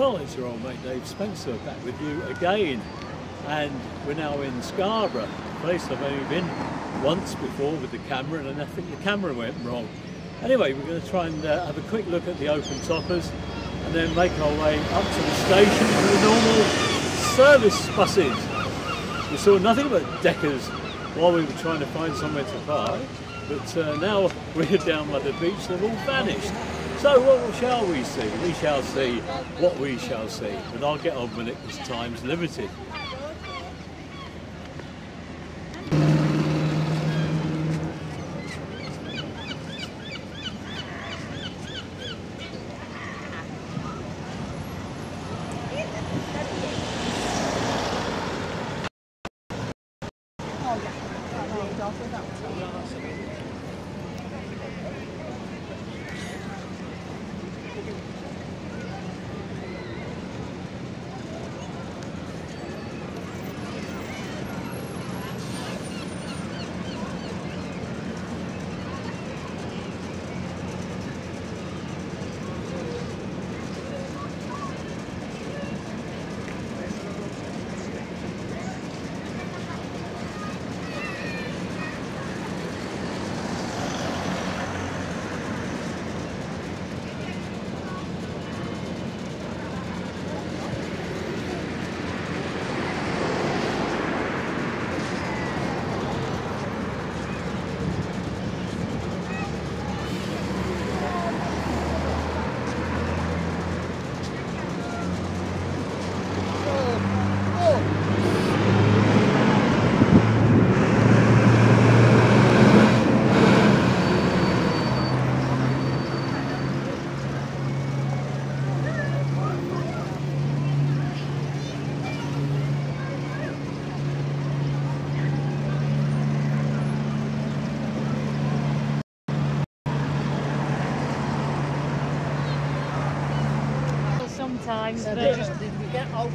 Well, it's your old mate Dave Spencer back with you again, and we're now in Scarborough, a place I've only been once before with the camera, and I think the camera went wrong. Anyway, we're going to try and have a quick look at the open toppers and then make our way up to the station for the normal service buses. We saw nothing but deckers while we were trying to find somewhere to park, but now we're down by the beach, they've all vanished. So what shall we see? We shall see what we shall see, but I'll get on with it because time's limited. Sometimes, but Did we get over?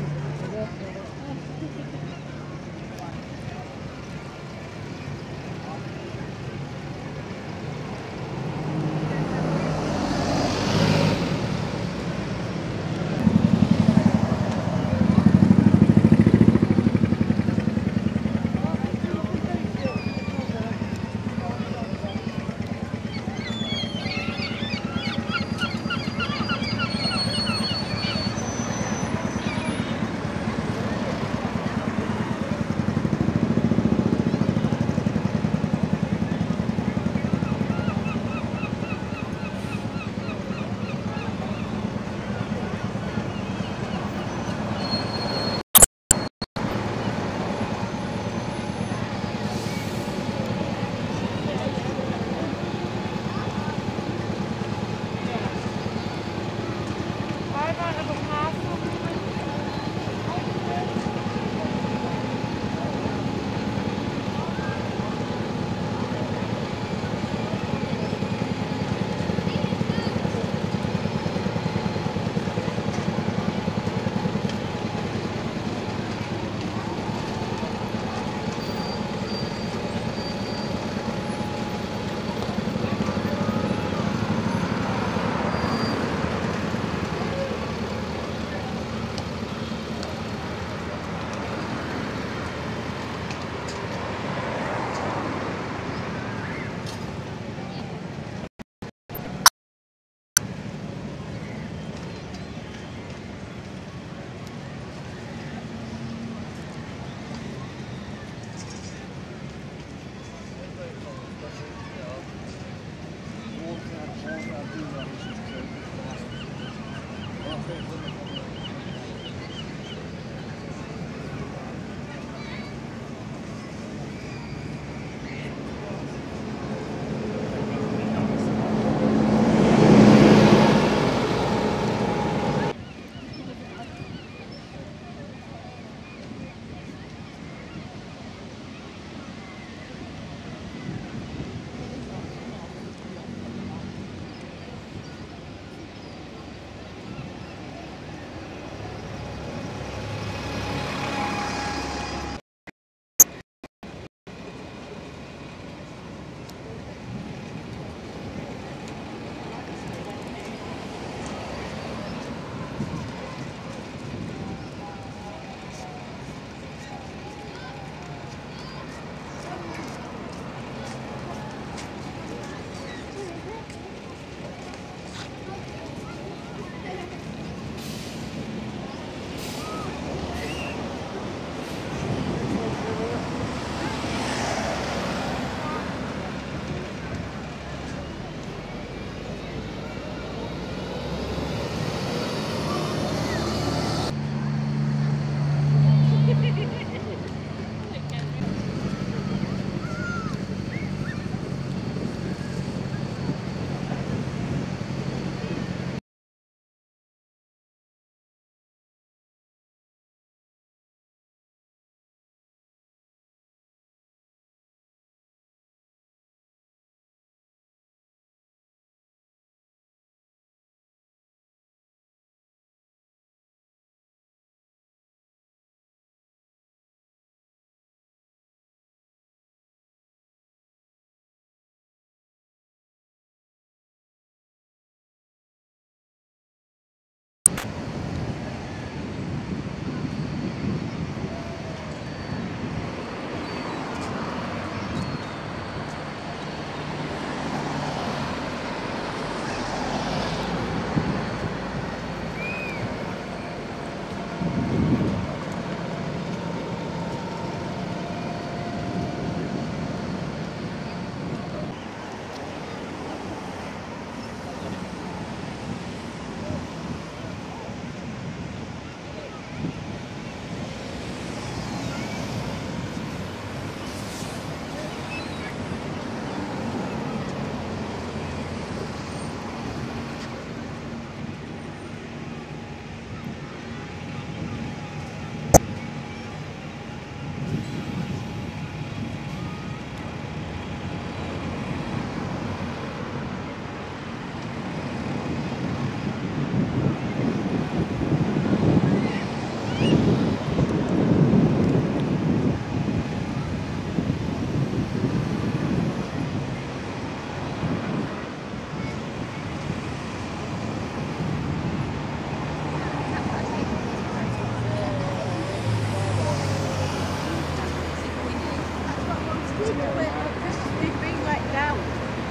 down.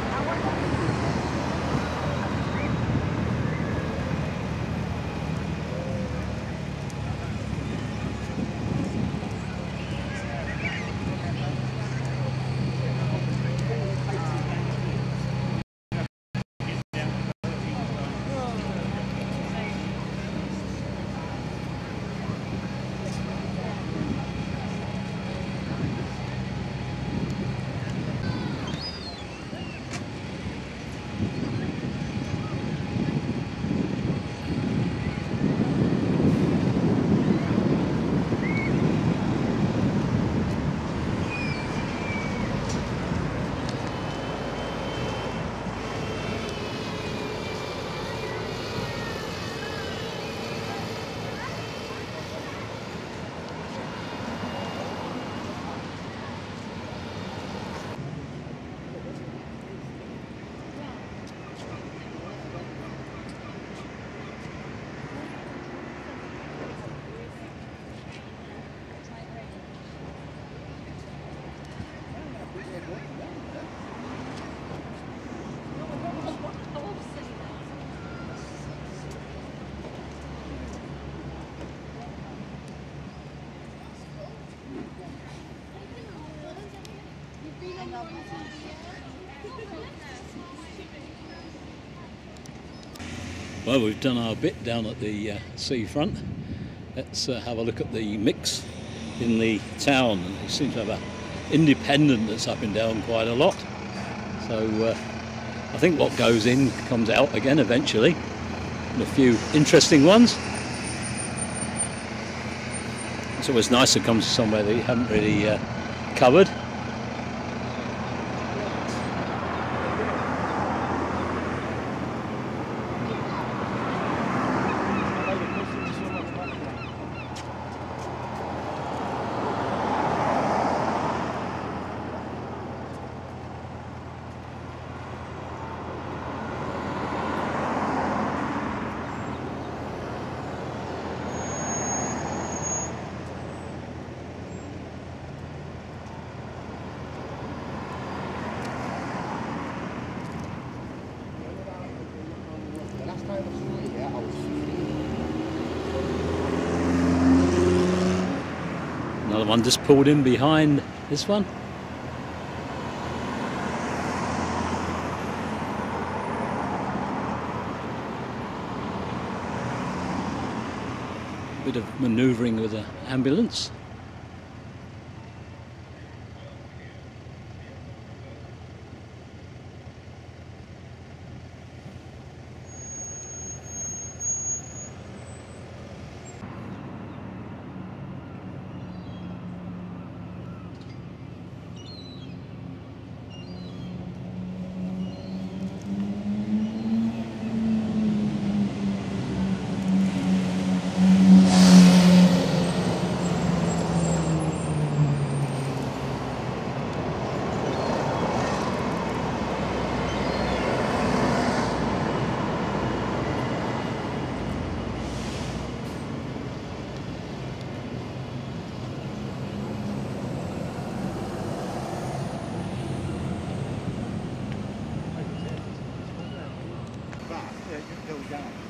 Well, we've done our bit down at the seafront. Let's have a look at the mix in the town. And they seem to have an independent that's up and down quite a lot. So I think what goes in comes out again eventually. And a few interesting ones. It's always nice to come to somewhere that you haven't really covered. Another one just pulled in behind this one. Bit of manoeuvring with the ambulance. Go down.